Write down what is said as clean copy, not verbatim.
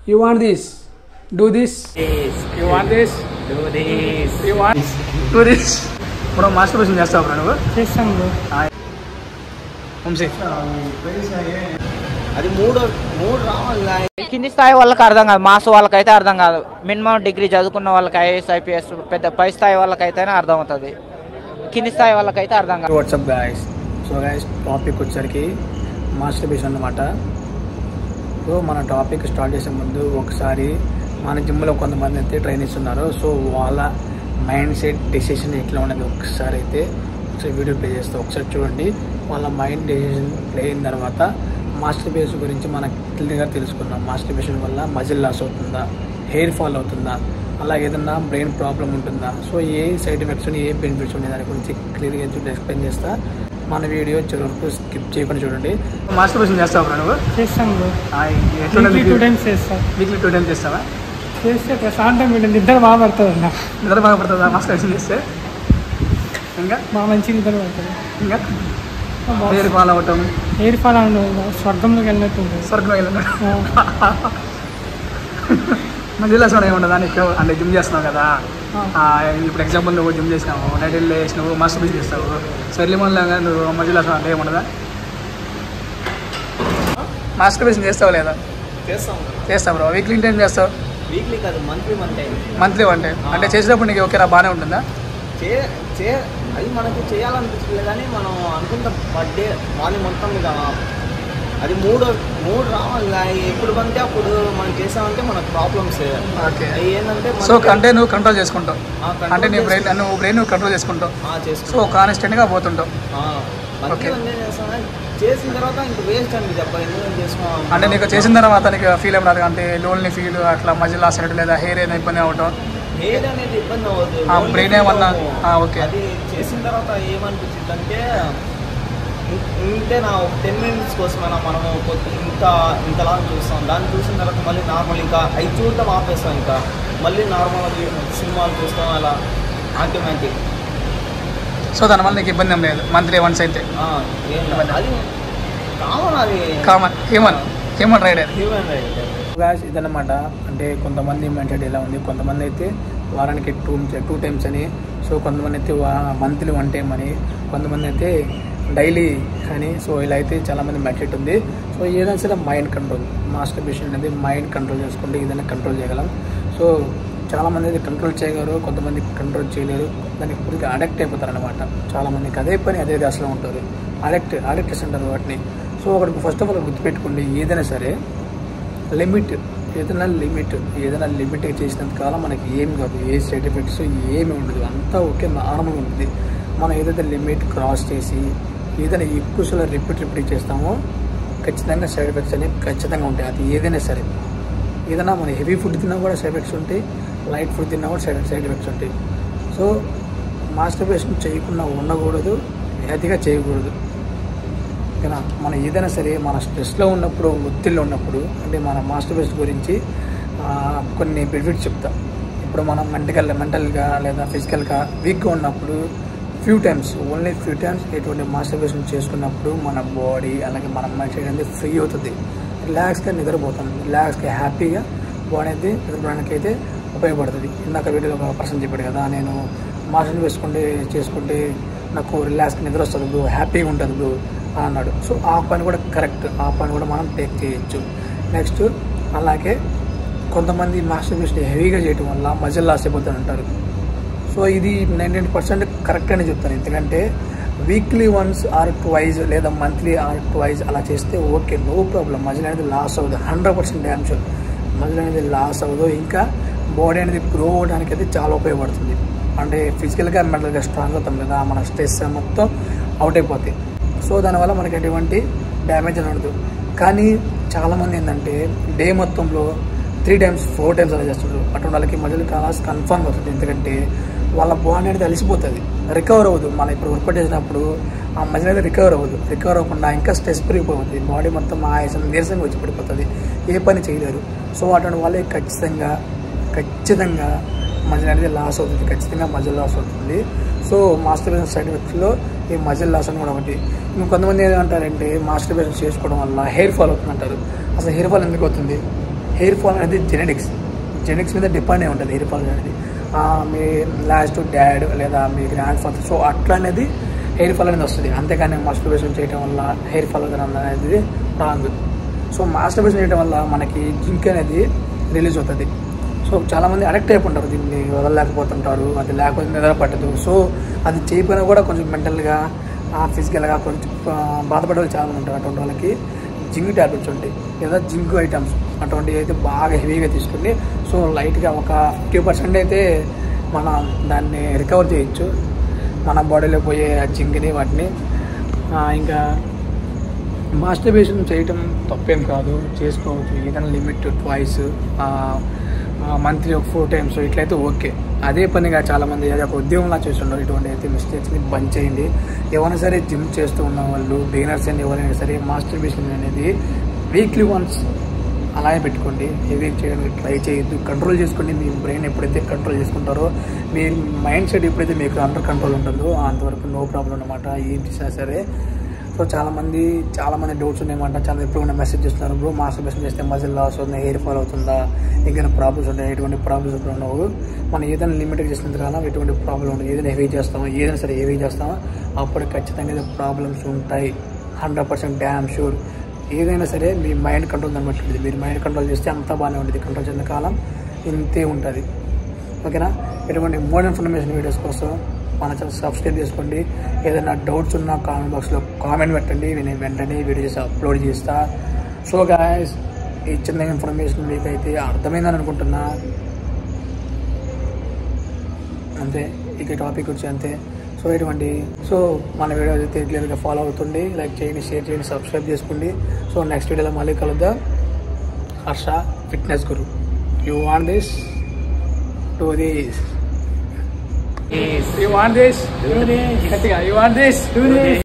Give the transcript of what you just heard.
You want this? Do this. You want this? Do this. You want do this. Bro, masturbation చేస్తావు bro నువ్వు? చేస్తాను bro. అది మూడు రావాలి. కింది స్థాయి వాళ్ళకి అర్థం కాదు, మాస్ వాళ్ళకైతే అర్థం కాదు. మినిమం డిగ్రీ చదువుకున్న వాళ్ళకి ఐఏఎస్ ఐపీఎస్ పెద్ద పై స్థాయి వాళ్ళకైతేనే అర్థం అవుతుంది, కింది స్థాయి వాళ్ళకైతే అర్థం కాదు. What's up guys. So guys topic వచ్చరికి మాస్టర్బేషన్ అన్నమాట. సో మన టాపిక్ స్టార్ట్ చేసే ముందు ఒకసారి మన జిమ్లో కొంతమంది అయితే ట్రైన్ ఇస్తున్నారు. సో వాళ్ళ మైండ్ సెట్ డెసిషన్ ఎట్లా ఉన్నది ఒకసారి అయితే వీడియో ప్లే చేస్తే ఒకసారి చూడండి. వాళ్ళ మైండ్ డెసిషన్ ప్లే అయిన తర్వాత మాస్టర్బేషన్ గురించి మనకు క్లియర్గా తెలుసుకున్నాం. మాస్టర్బేషన్ వల్ల మజిల్ లాస్ అవుతుందా, హెయిర్ ఫాల్ అవుతుందా, అలాగే ఏదన్నా బ్రెయిన్ ప్రాబ్లం ఉంటుందా, సో ఏ సైడ్ ఎఫెక్ట్స్ ఏ బెనిఫిట్స్ ఉన్నాయి దాని గురించి క్లియర్గా ఎక్స్ప్లెయిన్ చేస్తా. మన వీడియో చివరకు స్కిప్ చేయకుండా చూడండి. మాస్టర్బేషన్ చేస్తావు బ్రో నువ్వు? చేస్తాను బ్రో. వీక్లీ 2 times చేస్తాను. వీక్లీ 2 times చేస్తావా? చేస్తే ప్రశాంతం నిద్ర బాగా పడుతుంది అన్న. నిద్ర బాగా పడుతుందా మాస్టర్బేషన్ చేస్తే? ఇంకా బాగా మంచి నిద్ర పడుతుంది. ఇంకా హెయిర్ ఫాల్ అవ్వటం, హెయిర్ ఫాల్ అవ్వడం స్వర్గంలోకి వెళ్ళినట్టు ఉంటుంది. స్వర్గంలోకి వెళ్ళినట్టు. మధ్యలో అసలు ఏముండదా నీకు? అంటే జిమ్ చేస్తున్నావు కదా, ఇప్పుడు ఎగ్జాంపుల్ నువ్వు జిమ్ చేసినావు, నైట్ వెళ్ళి వేసినావు, మాస్టర్బేషన్ చేస్తావు, సో ఎర్లీ మార్నింగ్ నువ్వు మధ్యలో అసలు అంటే ఏముండదా? మాస్టర్బేషన్ చేస్తావు లేదా? చేస్తావు బ్రో. వీక్లీ టైం చేస్తావు? వీక్లీ కాదు, మంత్లీ వన్ టైం. అంటే చేసేటప్పుడు నీకు ఓకేనా, బాగానే ఉంటుందా? అది మనకి చేయాలనిపిస్తుంది కానీ మనం అనుకుంటాం బర్త్డే మార్నింగ్ మొత్తం ఇక అది మూడు రావాలి. ఎప్పుడు పంటే అప్పుడు మనం చేసామంటే మనకు ప్రాబ్లమ్స్ ఏంటంటే సో అంటే నువ్వు కంట్రోల్ చేసుకుంటావు, అంటే నీ బ్రెయిన్ నువ్వు కంట్రోల్ చేసుకుంటావు, సో కాన్స్టెంట్గా పోతుంటావు. చేసిన తర్వాత ఇంక వేస్ట్ అండి చెప్పాలి, ఎందుకు చేసుకోవాలి అంటే నీకు చేసిన తర్వాత నీకు ఫీల్ ఏం రాదు, అంటే లోన్లీ ఫీల్ అట్లా మధ్యలో లాస్ అయినట్టు, లేదా హెయిర్ ఏదైనా ఇబ్బంది అవటం? హెయిర్ అనేది ఇబ్బంది అవ్వదు, బ్రెయిన్ ఏమన్నా? ఓకే. అది చేసిన తర్వాత ఏమనిపించింది అంటే ఇంతే నా 10 minutes కోసమైనా మనము ఇంతలా చూస్తాం, దాన్ని చూసిన తర్వాత మళ్ళీ నార్మల్ ఇంకా అవి చూడటం ఆపేస్తాం, ఇంకా మళ్ళీ నార్మల్ సినిమాలు చూస్తాం అలా ఆటోమేటిక్. సో దానివల్ల నీకు ఇబ్బంది ఏం లేదు మంత్లీ వన్స్ అయితే? అది కామన్, అది కామన్ హ్యూమన్ రైట్ రైట్ ఇదన్నమాట. అంటే కొంతమంది మైండ్ సెట్ ఎలా ఉంది, కొంతమంది అయితే వారానికి 2 times అని, సో కొంతమంది అయితే మంత్లీ 1 time అని, కొంతమంది అయితే డైలీ అని. సో ఇలా అయితే చాలామంది మైండ్ సెట్ ఉంది. సో ఏదైనా సరే మైండ్ కంట్రోల్, మాస్టర్బేషన్ అనేది మైండ్ కంట్రోల్ చేసుకుంటే ఏదైనా కంట్రోల్ చేయగలం. సో చాలామంది అయితే కంట్రోల్ చేయగలరు, కొంతమంది కంట్రోల్ చేయలేరు, దానికి పూర్తిగా అడిక్ట్ అయిపోతారు అనమాట. చాలామందికి అదే పని అదే అసలు ఉంటారు, అడిక్టెస్ అంటారు వాటిని. సో ఒకటి ఫస్ట్ ఆఫ్ ఆల్ గుర్తుపెట్టుకోండి, ఏదైనా సరే లిమిట్, ఏదైనా లిమిట్ చేసినంత కాలం మనకి ఏం కాదు, ఏ సైడ్ ఎఫెక్ట్స్ ఏమి ఉండదు, అంతా ఓకే నార్మల్గా ఉంటుంది. మనం ఏదైతే లిమిట్ క్రాస్ చేసి ఏదైనా ఎక్కువసార్లు రిపీట్ చేస్తామో ఖచ్చితంగా సైడ్ ఎఫెక్ట్స్ అనేవి ఖచ్చితంగా ఉంటాయి. అది ఏదైనా సరే, ఏదైనా మనం హెవీ ఫుడ్ తిన్నా కూడా సైడ్ ఎఫెక్ట్స్ ఉంటాయి, లైట్ ఫుడ్ తిన్నా కూడా సైడ్ ఎఫెక్ట్స్ ఉంటాయి. సో మాస్టర్బేషన్ చేయకుండా ఉండకూడదు, అతిగా చేయకూడదు. ఓకేనా? మనం ఏదైనా సరే మన స్ట్రెస్లో ఉన్నప్పుడు, ఒత్తిడిలో ఉన్నప్పుడు, అంటే మన మాస్టర్బేషన్ గురించి కొన్ని బెనిఫిట్స్ చెప్తాం. ఇప్పుడు మనం మెంటల్గా లేదా ఫిజికల్గా వీక్గా ఉన్నప్పుడు ఓన్లీ ఫ్యూ టైమ్స్ ఎటువంటి మాస్టర్బేషన్ చేసుకున్నప్పుడు మన బాడీ అలాగే మన మైండ్ సెట్ అనేది ఫ్రీ అవుతుంది, రిలాక్స్గా నిద్రపోతాం, రిలాక్స్గా హ్యాపీగా బాడీ అయితే నిద్రపోవడానికి అయితే ఉపయోగపడుతుంది. ఇందాక వీడియోలో ఒక పర్సన్ చెప్పాడు కదా, నేను మాస్టర్బేషన్ చేసుకుంటే నాకు రిలాక్స్గా నిద్ర వస్తుంది బ్రో, హ్యాపీగా ఉంటుంది బ్రో అన్నాడు. సో ఆ పని కూడా కరెక్ట్, ఆ పని కూడా మనం టేక్ చేయొచ్చు. నెక్స్ట్ అలాగే కొంతమంది మాస్టర్బేషన్ హెవీగా చేయడం వల్ల మజిల్ లాస్ అయిపోతారు అంటారు. సో ఇది 99% కరెక్ట్ అని చెప్తాను. ఎందుకంటే వీక్లీ వన్స్ ఆర్ ట్వైజ్ లేదా మంత్లీ ఆర్ ట్వైజ్ అలా చేస్తే ఓకే, నో ప్రాబ్లం. మజిల్ అనేది లాస్ అవ్వదు, 100% డ్యామ్ షూర్ మజిల్ అనేది లాస్ అవ్వదు. ఇంకా బాడీ అనేది గ్రో అవ్వడానికి అయితే చాలా ఉపయోగపడుతుంది. అంటే ఫిజికల్గా మెంటల్గా స్ట్రాంగ్ అవుతాం కదా, మన స్ట్రెస్ మొత్తం అవుట్ అయిపోతాయి. సో దానివల్ల మనకి ఎటువంటి డ్యామేజ్ అని ఉండదు. కానీ చాలామంది ఏంటంటే డే మొత్తంలో 3 times 4 times అలా చేస్తుంటారు. అటువంటి వాళ్ళకి మజిల్ లాస్ కన్ఫర్మ్ అవుతుంది, ఎందుకంటే వాళ్ళ బాడీ అనేది అలసిపోతుంది, రికవర్ అవ్వదు. మనం ఇప్పుడు వర్కౌట్ చేసినప్పుడు ఆ మజిల్ అనేది రికవర్ అవ్వకుండా ఇంకా స్ట్రెస్ పెరిగిపోతుంది, బాడీ మొత్తం ఆయాసం నీరసంగా వచ్చి పడిపోతుంది, ఏ పని చేయలేరు. సో అటువంటి వాళ్ళే ఖచ్చితంగా మజిల్ అనేది లాస్ అవుతుంది, ఖచ్చితంగా మజిల్ లాస్ అవుతుంది. సో మాస్టర్బేషన్ సైడ్ ఎఫెక్ట్స్లో ఈ మజిల్ లాస్ అని కూడా ఒకటి. ఇంకొంతమంది ఏమంటారంటే మాస్టర్బేషన్ చేసుకోవడం వల్ల హెయిర్ ఫాల్ అవుతుంది అంటారు. అసలు హెయిర్ ఫాల్ ఎందుకు అవుతుంది? హెయిర్ ఫాల్ అనేది జెనెటిక్స్ మీద డిపెండ్ అయి ఉంటుంది. హెయిర్ ఫాల్ అనేది మీ లాస్ట్ డాడ్ లేదా మీ గ్రాండ్ ఫాదర్, సో అట్లా అనేది హెయిర్ ఫాల్ అనేది వస్తుంది. అంతేకాని మాస్టర్బేషన్ చేయడం వల్ల హెయిర్ ఫాల్ అనేది రాదు. సో మాస్టర్బేషన్ చేయడం వల్ల మనకి జింక్ అనేది రిలీజ్ అవుతుంది. సో చాలామంది అడిక్ట్ అయిపోతుంటారు, దీన్ని వదలలేకపోతుంటారు, అది లేకపోతే నిద్ర పట్టదు. సో అది చేయకపోయినా కూడా కొంచెం మెంటల్గా ఫిజికల్గా కొంచెం బాధపడే వాళ్ళు చాలా ఉంటారు. అటువంటి వాళ్ళకి జింక్ ట్యాబ్లెట్స్ ఉంటాయి లేదా జింక్ ఐటమ్స్ అటువంటివి అయితే బాగా హెవీగా తీసుకుని సో లైట్గా ఒక 50% అయితే మనం దాన్ని రికవర్ చేయొచ్చు, మన బాడీలో పోయే ఆ జింక్ని వాటిని. ఇంకా మాస్టర్బేషన్ చేయటం తప్పేం కాదు, చేసుకోవచ్చు. ఏదైనా లిమిట్ ట్వైస్ మంత్లీ ఒక 4 times ఇట్లయితే ఓకే. అదే పనిగా చాలామంది అది ఒక ఉద్యోగంలా చేస్తుంటారు. ఇటువంటి అయితే మిస్టేక్స్ని బంద్ చేయండి. ఎవరైనా సరే జిమ్ చేస్తూ ఉన్న వాళ్ళు, బిగినర్స్ అండ్ ఎవరైనా సరే మాస్టర్బేషన్ అనేది వీక్లీ వన్స్ అలాగే పెట్టుకోండి. హెవీ చేయడానికి ట్రై చేయొద్దు, కంట్రోల్ చేసుకోండి. మీ బ్రెయిన్ ఎప్పుడైతే కంట్రోల్ చేసుకుంటారో, మీ మైండ్ సెట్ ఎప్పుడైతే మీకు అండర్ కంట్రోల్ ఉంటుందో అంతవరకు నో ప్రాబ్లం అన్నమాట. ఏం చేసినా సరే. సో చాలామంది డౌట్స్ ఉన్నాయన్నమాట. చాలా ఎప్పుడు మెసేజ్ చేస్తున్నారు, బ్రో మాస్టర్బేషన్ చేస్తే మజిల్ లాస్ అవుతుంది, హెయిర్ ఫాల్ అవుతుందా, ఇంకేమైనా ప్రాబ్లమ్స్ ఉంటాయి? ఎటువంటి ప్రాబ్లమ్స్ ఎప్పుడు ఉండవు. మనం ఏదైనా లిమిట్గా చేసినంత కాలం ఎటువంటి ప్రాబ్లం ఉండదు. ఏదైనా హెవీ చేస్తామో, ఏదైనా సరే హెవీ చేస్తామో అప్పుడు ఖచ్చితంగా ఏదో ప్రాబ్లమ్స్ ఉంటాయి. 100% డ్యామ్ షూర్. ఏదైనా సరే మీ మైండ్ కంట్రోల్ దాన్ని బట్టి ఉంటుంది. మీరు మైండ్ కంట్రోల్ చేస్తే అంతా బాగానే ఉంటుంది. కంట్రోల్ చేసిన కాలం ఇంతే ఉంటుంది. ఓకేనా? ఎటువంటి మోర్ ఇన్ఫర్మేషన్ వీడియోస్ కోసం మన ఛానల్ సబ్స్క్రైబ్ చేసుకోండి. ఏదైనా డౌట్స్ ఉన్నా కామెంట్ బాక్స్లో కామెంట్ పెట్టండి, నేను వెంటనే వీడియో చేసి అప్లోడ్ చేస్తా. సో గాయ్స్, ఈ చిన్న ఇన్ఫర్మేషన్ మీకైతే అర్థమైందని అనుకుంటున్నా. అంతే, ఇక టాపిక్ వచ్చి అంతే. సో మన వీడియో అయితే క్లియర్గా ఫాలో అవుతుంది. లైక్ చేయండి, షేర్ చేయండి, సబ్స్క్రైబ్ చేసుకోండి. సో నెక్స్ట్ వీడియోలో మళ్ళీ కలుద్దాం. Harsha fitness guru. You want this, do this. You want this? Do this. You want this? Do this.